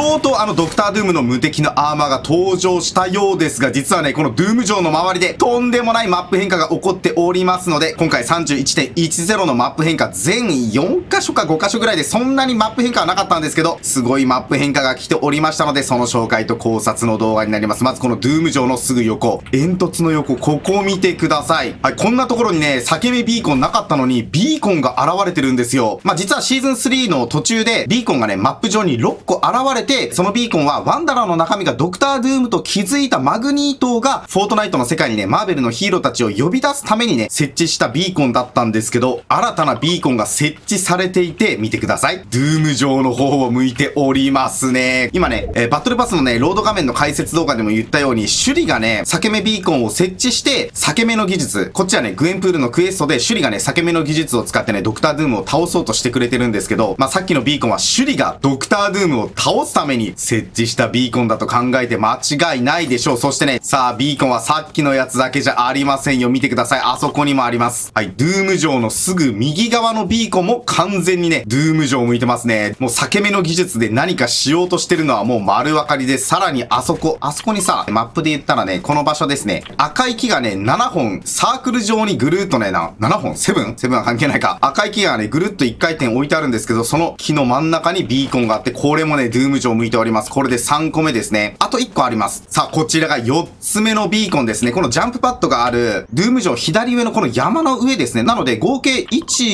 とうとうドクタードゥームの無敵のアーマーが登場したようですが、実はね、このドゥーム城の周りでとんでもないマップ変化が起こっておりますので、今回 31.10 のマップ変化全4箇所か5箇所ぐらいでそんなにマップ変化はなかったんですけど、すごいマップ変化が来ておりましたので、その紹介と考察の動画になります。まずこのドゥーム城のすぐ横、煙突の横、ここを見てください。はい、こんなところにね、裂け目ビーコンなかったのに、ビーコンが現れてるんですよ。実はシーズン3の途中で、ビーコンがね、マップ上に6個現れて、そのビーコンはワンダラーの中身がドクタードゥームと気づいたマグニートが、フォートナイトの世界にね、マーベルのヒーローたちを呼び出すためにね、設置したビーコンだったんですけど、新たなビーコンが設置されていて、見てください。ドゥーム城の方を向いておりますね。今ね、バトルパスのね、ロード画面の解説動画でも言ったように、シュリがね、裂け目ビーコンを設置して、裂け目の技術、こっちはね、グエンプールのクエストで、シュリがね、裂け目の技術を使ってね、ドクタードゥームを倒そうとしてくれてるんですけど、さっきのビーコンはシュリがドクタードゥームを倒すために設置したビーコンだと考えて間違いないでしょう。そしてね、さあ、ビーコンはさっきのやつだけじゃありませんよ。見てください。あそこにもあります。はい、ドゥーム城のすぐ右側のビーコンも完全にね、ドゥーム城を向いてますね。もう裂け目の技術で何かしようとしてるのはもう丸分かりで、さらにあそこにさ、マップで言ったらね、この場所ですね、赤い木がね、7本、サークル状にぐるっとね、7本 ?7 は関係ないか。赤い木がね、ぐるっと1回転置いてあるんですけど、その木の真ん中にビーコンがあって、これもね、ドゥーム城を向いております。これで3個目ですね。あと1個あります。さあ、こちらが4つ目のビーコンですね。このジャンプパッドがある、ドゥーム城左上のこの山の上ですね。なので、合計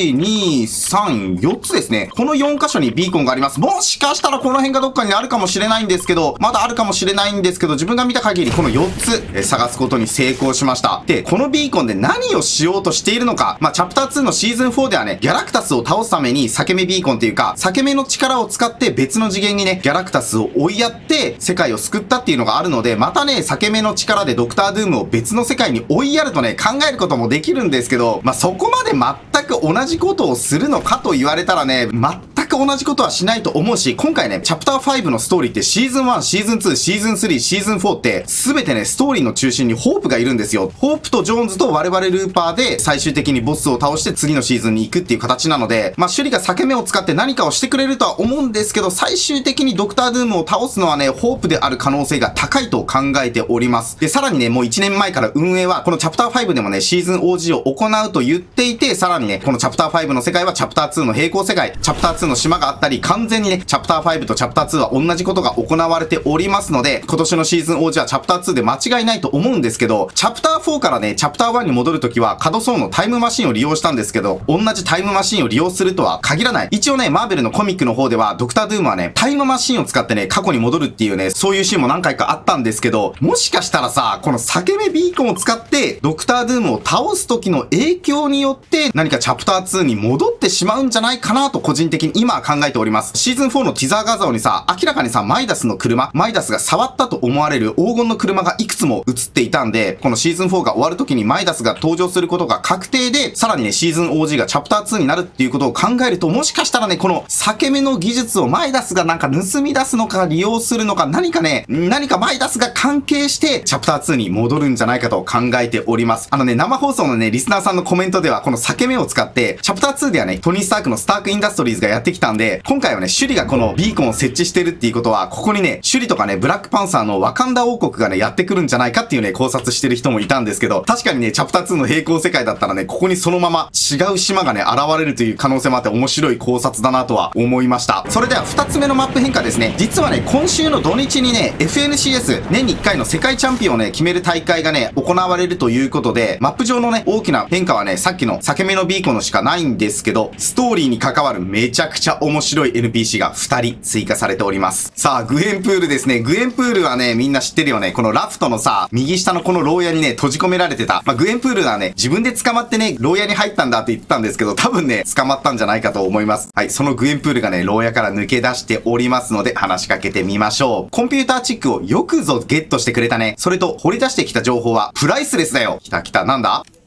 1、2、3、4つですね。この4箇所にビーコンがあります。もしかしたらこの辺がどっかにあるかもしれないんですけど、まだあるかもしれないんですけど、自分が見た限りこの4つ、探すことに成功しました。で、このビーコンで何をしようとしているのか。チャプター2のシーズン4ではね、ギャラクタスを倒すために裂け目ビーコンっていうか、裂け目の力を使って別の次元にね、ギャラクタスを追いやって、世界を救ったっていうのがあるので、またね、裂け目の力でドクタードゥームを別の世界に追いやるとね、考えることもできるんですけど、そこまで全く同じことをするのかと言われたらね、全く同じことはしないと思うし、今回ね、チャプター5のストーリーってシーズン1、シーズン2、シーズン3、シーズン4って、すべてね、ストーリーの中心にホープがいるんですよ。ホープとジョーンズと我々ルーパーで最終的にボスを倒して次のシーズンに行くっていう形なので、シュリが裂け目を使って何かをしてくれるとは思うんですけど、最終的にドクタードゥームを倒すのはね、ホープである可能性が高いと考えております。で、さらにね、もう1年前から運営は、このチャプター5でもね、シーズン OG を行うと言っていて、さらにね、このチャプター5の世界はチャプター2の並行世界、チャプター2の島があったり、完全にね、チャプター5とチャプター2は同じことが行われておりますので、今年のシーズン OG はチャプター2で間違いないと思うんですけど、チャプター4からね、チャプター1に戻るときは、カドソーのタイムマシンを利用したんですけど、同じタイムマシンを利用するとは限らない。一応ね、マーベルのコミックの方では、ドクタードゥームはね、タイムマシンを使ってね、過去に戻るっていうね、そういうシーンも何回かあったんですけど、もしかしたらさ、この裂け目ビーコンを使って、ドクタードゥームを倒す時の影響によって、何かチャプター2に戻ってしまうんじゃないかなと個人的に今は考えております。シーズン4のティザー画像にさ、明らかにさ、マイダスの車、マイダスが触ったと思われる黄金の車がいくつも映っていたんで、このシーズン4が終わる時にマイダスが登場することが確定で、さらにね、シーズン OG がチャプター2になるっていうことを考えると、もしかしたらね、この裂け目の技術をマイダスがなんか盗み出すのか利用するのか、何かマイダスが関係して、チャプター2に戻るんじゃないかと考えております。生放送のね、リスナーさんのコメントでは、この裂け目を使って、チャプター2ではね、トニー・スタークのスターク・インダストリーズがやってきたんで、今回はね、シュリがこのビーコンを設置してるっていうことは、ここにね、シュリとかね、ブラックパンサーのワカンダ王国がね、やってくるんじゃないかっていうね、考察してる人もいたんですけど、確かにね、チャプター2の並行世界だったらね、ここにそのまま違う島がね、現れるという可能性もあって面白い考察だなとは思いました。それでは2つ目のマップ変化ですね。実はね、今週の土日にね、FNCS、年に1回の世界チャンピオンをね、決める大会がね、行われるということで、マップ上のね、大きな変化はね、さっきの裂け目のビーコンのしかないんですけど、ストーリーに関わるめちゃくちゃ面白い NPC が2人追加されております。さあ、グエンプールですね。グエンプールはね、みんな知ってるよね。このラフトのさ、右下のこの牢屋にね、閉じ込められてた。グエンプールはね、自分で捕まってね、牢屋に入ったんだって言ってたんですけど、多分ね、捕まったんじゃないかと思います。はい、そのグエンプールがね、牢屋から抜け出しておりますので、話しかけてみましょう。コンピューターチックをよくぞゲットしてくれたね。それと、掘り出してきた情報は、プライスレスだよ。来た来た、なんだ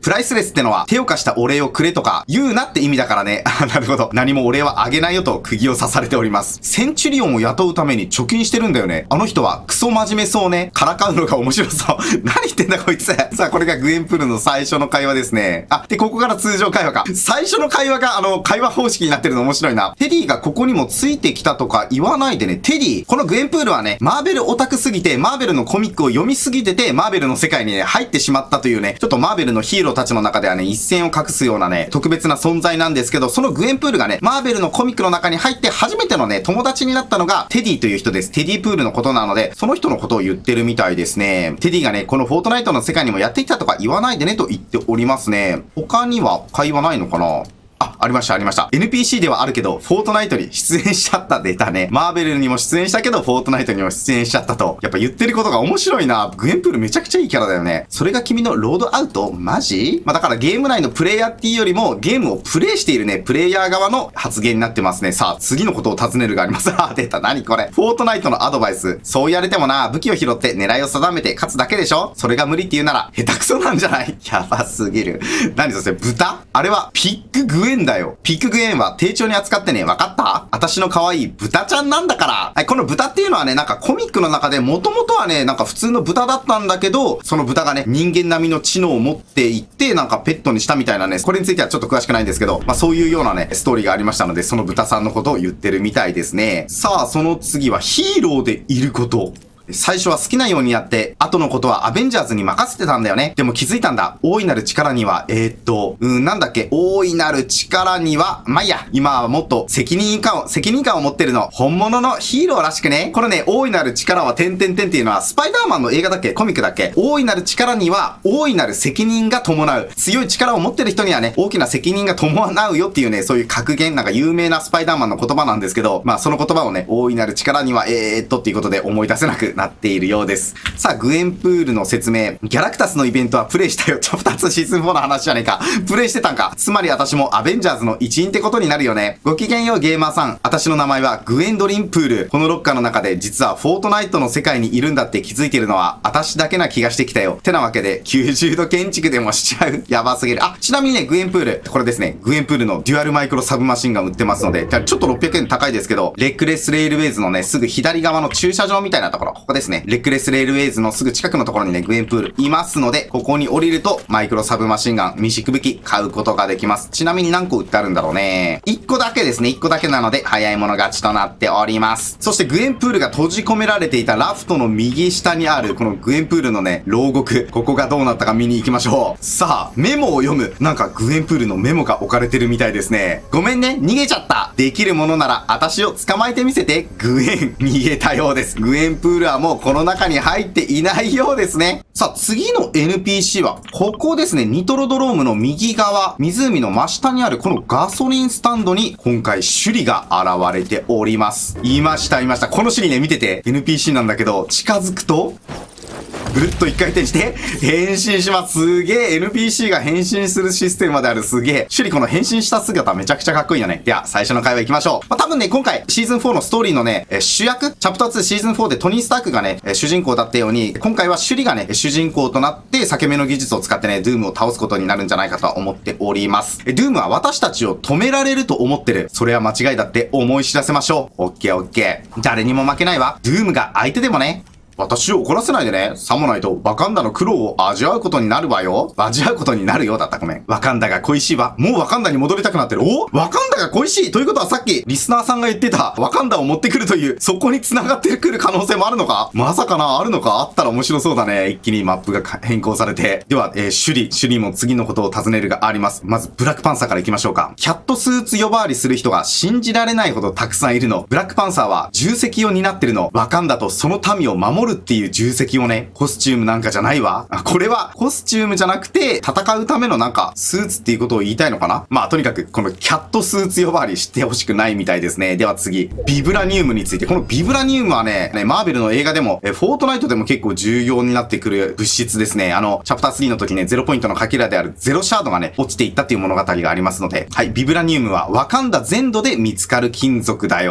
プライスレスってのは手を貸したお礼をくれとか言うなって意味だからね。なるほど。何もお礼はあげないよと釘を刺されております。センチュリオンを雇うために貯金してるんだよね。あの人はクソ真面目そうね。からかうのが面白そう。何言ってんだこいつ。さあ、これがグエンプールの最初の会話ですね。あ、で、ここから通常会話か。最初の会話が会話方式になってるの面白いな。テディがここにもついてきたとか言わないでね。テディ、このグエンプールはね、マーベルオタクすぎて、マーベルのコミックを読みすぎてて、マーベルの世界にね、入ってしまったというね、ちょっとマーベルのヒーローたちの中ではね、一線を画すようなね、特別な存在なんですけど、そのグエンプールがね、マーベルのコミックの中に入って初めてのね、友達になったのが、テディという人です。テディプールのことなので、その人のことを言ってるみたいですね。テディがね、このフォートナイトの世界にもやってきたとか言わないでねと言っておりますね。他には会話ないのかな？ありました、ありました。NPC ではあるけど、フォートナイトに出演しちゃった出たね。マーベルにも出演したけど、フォートナイトにも出演しちゃったと。やっぱ言ってることが面白いな。グエンプールめちゃくちゃいいキャラだよね。それが君のロードアウト？マジ？だからゲーム内のプレイヤーっていうよりも、ゲームをプレイしているね、プレイヤー側の発言になってますね。さあ、次のことを尋ねるがあります。出た。何これ。フォートナイトのアドバイス。そうやれてもな、武器を拾って狙いを定めて勝つだけでしょ？それが無理って言うなら、下手くそなんじゃない？やばすぎる。何それ、豚？あれはピッググエンだよ。ピッググエンは丁重に扱ってね、わかった？私の可愛い豚ちゃんなんだから。はい、この豚っていうのはね、なんかコミックの中で元々はね、なんか普通の豚だったんだけど、その豚がね、人間並みの知能を持っていって、なんかペットにしたみたいなね、これについてはちょっと詳しくないんですけど、まあそういうようなね、ストーリーがありましたので、その豚さんのことを言ってるみたいですね。さあ、その次はヒーローでいること。最初は好きなようにやって、後のことはアベンジャーズに任せてたんだよね。でも気づいたんだ。大いなる力には、なんだっけ、大いなる力には、まあ、いいや、今はもっと責任感を持ってるの。本物のヒーローらしくね。このね、大いなる力は、点々点っていうのは、スパイダーマンの映画だっけ？コミックだっけ？大いなる力には、大いなる責任が伴う。強い力を持ってる人にはね、大きな責任が伴うよっていうね、そういう格言、なんか有名なスパイダーマンの言葉なんですけど、まあその言葉をね、大いなる力には、っていうことで思い出せなくなっているようです。さあ、グエンプールの説明。ギャラクタスのイベントはプレイしたよ。2つシーズン4の話じゃねえか。プレイしてたんか。つまり私もアベンジャーズの一員ってことになるよね。ごきげんようゲーマーさん。私の名前はグエンドリン・プール。このロッカーの中で実はフォートナイトの世界にいるんだって気づいてるのは私だけな気がしてきたよ。てなわけで90度建築でもしちゃう。やばすぎる。あ、ちなみにね、グエンプール。これですね。グエンプールのデュアルマイクロサブマシンガン売ってますので、ちょっと600円高いですけど、レックレスレールウェイズのね、すぐ左側の駐車場みたいなところ。ここですね。レックレスレールウェイズのすぐ近くのところにね、グエンプールいますので、ここに降りるとマイクロサブマシンガン、未識武器買うことができます。ちなみに何個売ってあるんだろうね。1個だけですね。1個だけなので、早い者勝ちとなっております。そしてグエンプールが閉じ込められていたラフトの右下にある、このグエンプールのね、牢獄。ここがどうなったか見に行きましょう。さあ、メモを読む。なんかグエンプールのメモが置かれてるみたいですね。ごめんね、逃げちゃった。できるものなら、私を捕まえてみせて。グエン、逃げたようです。グエンプールはもうこの中に入っていないようですね。さあ、次の NPC は、ここですね。ニトロドロームの右側、湖の真下にあるこのガソリンスタンドに、今回、シュリが現れております。いました。このシュリね、見てて、NPC なんだけど、近づくと、ぐるっと一回転して、変身します。すげえ NPC が変身するシステムまである。すげえ。シュリこの変身した姿めちゃくちゃかっこいいよね。では、最初の会話行きましょう。多分ね、今回、シーズン4のストーリーのね、主役、チャプター2シーズン4でトニー・スタークがね、主人公だったように、今回はシュリがね、主人公となって、裂け目の技術を使ってね、ドゥームを倒すことになるんじゃないかとは思っております。ドゥームは私たちを止められると思ってる。それは間違いだって思い知らせましょう。オッケー。誰にも負けないわ。ドゥームが相手でもね。私を怒らせないでね。さもないと、ワカンダの苦労を味わうことになるわよ。味わうことになるよだった。ごめん。ワカンダが恋しいわ。もうワカンダに戻りたくなってる。お？ワカンダが恋しいということはさっき、リスナーさんが言ってた、ワカンダを持ってくるという、そこに繋がってくる可能性もあるのか？まさかな？あるのか？あったら面白そうだね。一気にマップが変更されて。では、シュリも次のことを尋ねるがあります。まず、ブラックパンサーから行きましょうか。キャットスーツ呼ばわりする人が信じられないほどたくさんいるの。ブラックパンサーは重責を担ってるの。ワカンダとその民を守るっていう重責をね、コスチュームなんかじゃないわ。これはコスチュームじゃなくて、戦うためのなんか、スーツっていうことを言いたいのかな？まあ、とにかく、このキャットスーツ呼ばわりしてほしくないみたいですね。では次、ビブラニウムについて。このビブラニウムはね、マーベルの映画でも、フォートナイトでも結構重要になってくる物質ですね。チャプター3の時ね、0ポイントのかけらであるゼロシャードがね、落ちていったっていう物語がありますので、はい、ビブラニウムはワカンダ全土で見つかる金属だよ。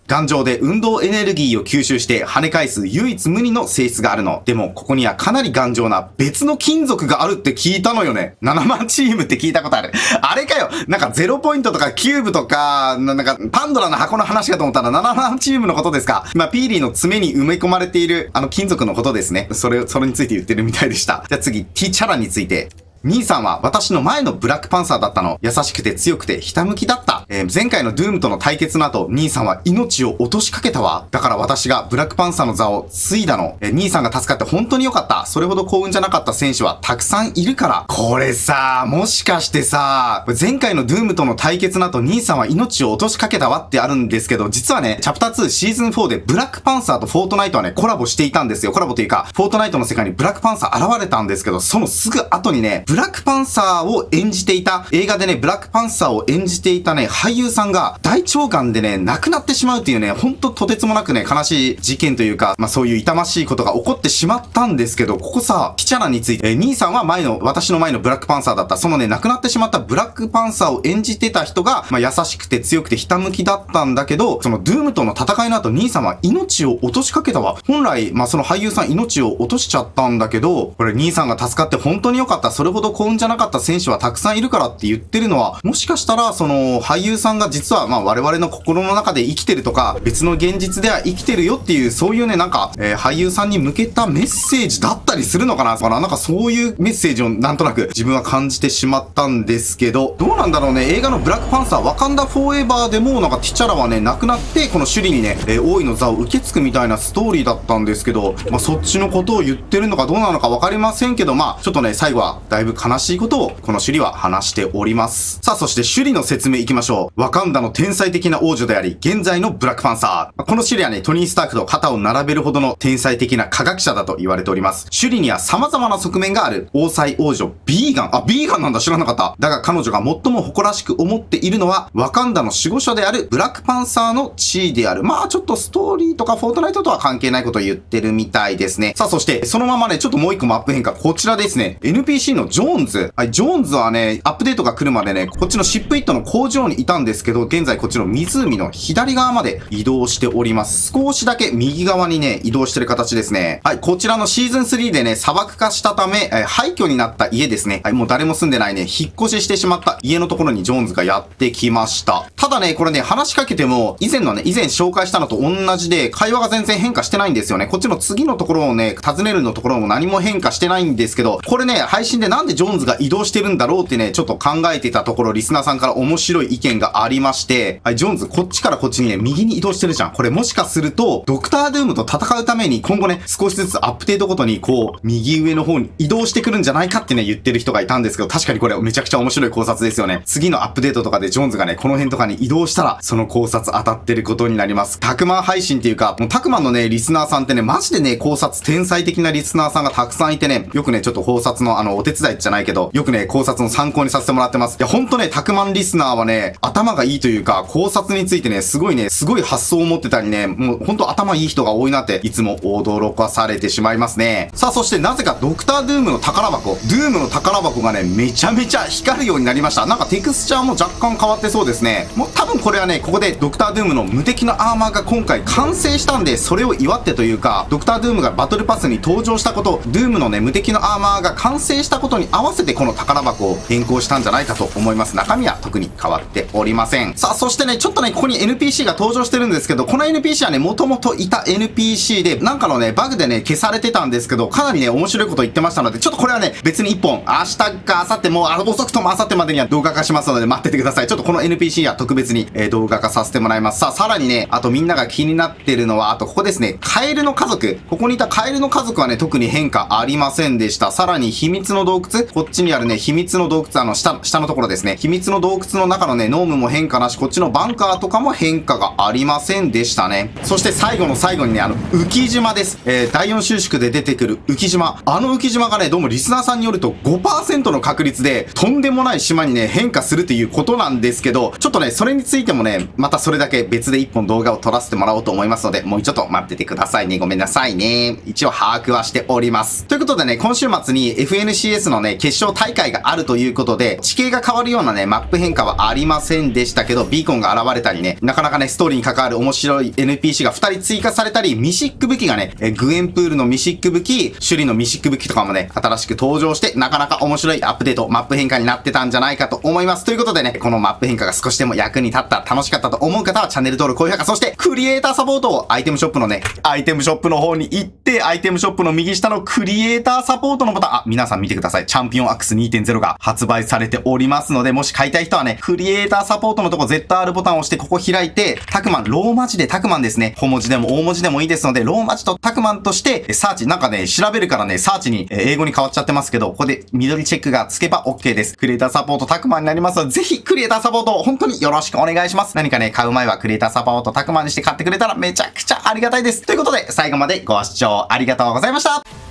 頑丈で運動エネルギーを吸収して跳ね返す唯一無二の性質があるの。でも、ここにはかなり頑丈な別の金属があるって聞いたのよね。7万チームって聞いたことある。あれかよ。なんか0ポイントとかキューブとか、なんかパンドラの箱の話かと思ったら7万チームのことですか。ピーリーの爪に埋め込まれている金属のことですね。それについて言ってるみたいでした。じゃあ次、ティチャラについて。兄さんは私の前のブラックパンサーだったの。優しくて強くてひたむきだった。前回のドゥームとの対決の後、兄さんは命を落としかけたわ。だから私がブラックパンサーの座を継いだの。兄さんが助かって本当に良かった。それほど幸運じゃなかった選手はたくさんいるから。これさ、もしかしてさ、前回のドゥームとの対決の後、兄さんは命を落としかけたわってあるんですけど、実はね、チャプター2シーズン4でブラックパンサーとフォートナイトはね、コラボしていたんですよ。コラボというか、フォートナイトの世界にブラックパンサー現れたんですけど、そのすぐ後にね、ブラックパンサーを演じていた、映画でね、ブラックパンサーを演じていたね、俳優さんが大腸がんでね、亡くなってしまうっていうね、ほんととてつもなくね、悲しい事件というか、そういう痛ましいことが起こってしまったんですけど、ここさ、ティチャラについて、兄さんは私の前のブラックパンサーだった。そのね、亡くなってしまったブラックパンサーを演じてた人が、優しくて強くてひたむきだったんだけど、そのドゥームとの戦いの後、兄さんは命を落としかけたわ。本来、その俳優さん命を落としちゃったんだけど、これ兄さんが助かって本当に良かった。それほど幸運じゃなかった選手はたくさんいるからって言ってるのは、もしかしたら、その俳優さんが実は我々の心の中で生きてるとか、別の現実では生きてるよっていう、そういうね、俳優さんに向けたメッセージだったりするのかな。なんかそういうメッセージをなんとなく自分は感じてしまったんですけど、どうなんだろうね。映画のブラックパンサー、ワカンダフォーエバーでもなんかティチャラはね、亡くなって、この首里にね、王位の座を受け継ぐみたいなストーリーだったんですけど、そっちのことを言ってるのかどうなのかわかりませんけど、ちょっとね、最後はだいぶ悲しいことを、この首里は話しております。さあ、そして首里の説明いきましょう。ワカンダの天才的な王女であり、現在のブラックパンサー。この首里はね、トニー・スタークと肩を並べるほどの天才的な科学者だと言われております。首里には様々な側面がある。王妻王女、ビーガン。ビーガンなんだ、知らなかった。だが彼女が最も誇らしく思っているのは、ワカンダの守護者であるブラックパンサーの地位である。ちょっとストーリーとかフォートナイトとは関係ないことを言ってるみたいですね。さあ、そして、そのままね、ちょっともう一個マップ変化。こちらですね。NPC のジョーンズ。ジョーンズはね、アップデートが来るまでね、こっちのシップイットの工場にいたんですけど、現在こっちの湖の左側まで移動しております。少しだけ右側にね、移動してる形ですね。はい、こちらのシーズン3でね、砂漠化したため、廃墟になった家ですね。はい、もう誰も住んでないね、引っ越ししてしまった家のところにジョーンズがやってきました。ただね、これね、話しかけても、以前紹介したのと同じで、会話が全然変化してないんですよね。こっちの次のところをね、尋ねるのところも何も変化してないんですけど、これね、配信でなんでジョーンズが移動してるんだろうってね、ちょっと考えてたところ、リスナーさんから面白い意見がありまして、はい、ジョーンズ、こっちからこっちにね、右に移動してるじゃん。これもしかすると、ドクタードゥームと戦うために、今後ね、少しずつアップデートごとに、右上の方に移動してくるんじゃないかってね、言ってる人がいたんですけど、確かにこれめちゃくちゃ面白い考察ですよね。次のアップデートとかでジョーンズがね、この辺とかに移動したら、その考察当たってることになります。タクマン配信っていうか、もうタクマンのね、リスナーさんってね、マジでね、考察天才的なリスナーさんがたくさんいてね、よくね、ちょっと考察のお手伝いじゃないけど、よくね、考察の参考にさせてもらってます。いや、ほんとね、タクマンリスナーはね、頭がいいというか、考察についてね、すごい発想を持ってたりね、もうほんと頭いい人が多いなって、いつも驚かされてしまいますね。さあ、そしてなぜかドクタードゥームの宝箱、ドゥームの宝箱がね、めちゃめちゃ光るようになりました。なんかテクスチャーも若干変わってそうですね。もう多分これはね、ここでドクタードゥームの無敵のアーマーが今回完成したんで、それを祝ってというか、ドクタードゥームがバトルパスに登場したこと、ドゥームのね、無敵のアーマーが完成したことに合わせてこの宝箱を変更したんじゃないかと思います。中身は特に変わっておりません。さあ、そしてね、ちょっとね、ここに NPC が登場してるんですけど、この NPC はね、もともといた NPC で、なんかのね、バグでね、消されてたんですけど、かなりね、面白いこと言ってましたので、ちょっとこれはね、別に一本、明日か明後日も、遅くとも明後日までには動画化しますので、待っててください。ちょっとこの NPC は特別に、動画化させてもらいます。さあ、さらにね、あとみんなが気になってるのは、あとここですね、カエルの家族。ここにいたカエルの家族はね、特に変化ありませんでした。さらに秘密の洞窟、こっちにあるね、秘密の洞窟、下のところですね。秘密の洞窟の中のね、ノームも変化なし、こっちのバンカーとかも変化がありませんでしたね。そして最後の最後にね、浮島です。第4収縮で出てくる浮島。浮島がね、どうもリスナーさんによると 5% の確率で、とんでもない島にね、変化するっていうことなんですけど、ちょっとね、それについてもね、またそれだけ別で一本動画を撮らせてもらおうと思いますので、もうちょっと待っててくださいね。ごめんなさいね。一応把握はしております。ということでね、今週末に FNCS のね、決勝大会があるということで、地形が変わるようなね、マップ変化はありませんでしたけど、ビーコンが現れたりね、なかなかね、ストーリーに関わる面白い NPC が2人追加されたり、ミシック武器がね、グエンプールのミシック武器、シュリのミシック武器とかもね、新しく登場して、なかなか面白いアップデート、マップ変化になってたんじゃないかと思います。ということでね、このマップ変化が少しでも役に立った、楽しかったと思う方はチャンネル登録、高評価、そしてクリエイターサポートをアイテムショップのね、アイテムショップの方に行って、アイテムショップの右下のクリエイターサポートのボタン、皆さん見てください。チャンピオンアックス 2.0 が発売されておりますので、もし買いたい人はね、クリエイターサポートのとこ ZR ボタンを押してここ開いて、タクマン、ローマ字でタクマンですね。小文字でも大文字でもいいですので、ローマ字とタクマンとして、サーチ、なんかね、調べるからね、サーチに、英語に変わっちゃってますけど、ここで緑チェックがつけば OK です。クリエイターサポートタクマンになりますので、ぜひクリエイターサポートを本当によろしくお願いします。何かね、買う前はクリエイターサポートタクマンにして買ってくれたらめちゃくちゃありがたいです。ということで、最後までご視聴ありがとうございました。